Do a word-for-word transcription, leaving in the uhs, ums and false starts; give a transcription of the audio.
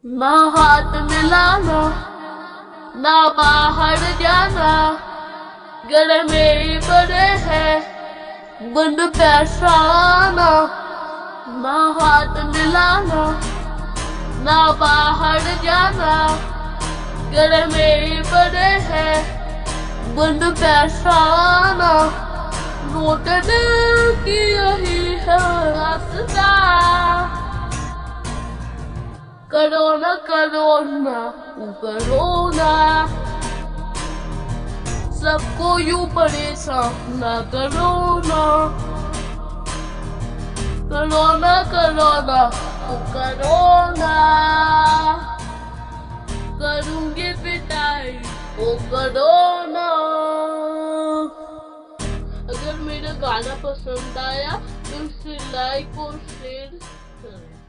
ना हाथ मिलाना, ना बाहर जाना, घर में ही बड़े हैं बंद पैसा आना। ना हाथ मिलाना, ना बाहर जाना, घर में ही बड़े हैं बंद पैसा आना। लौटने की यही है रास्ता, करो ना करो ना करो ना, सबको यूं परेशान ना करो ना। करो ना करो ना करो ना, करूंगी पिटाई ओ करो ना। अगर मेरा गाना पसंद आया तो इसे लाइक और शेयर करें।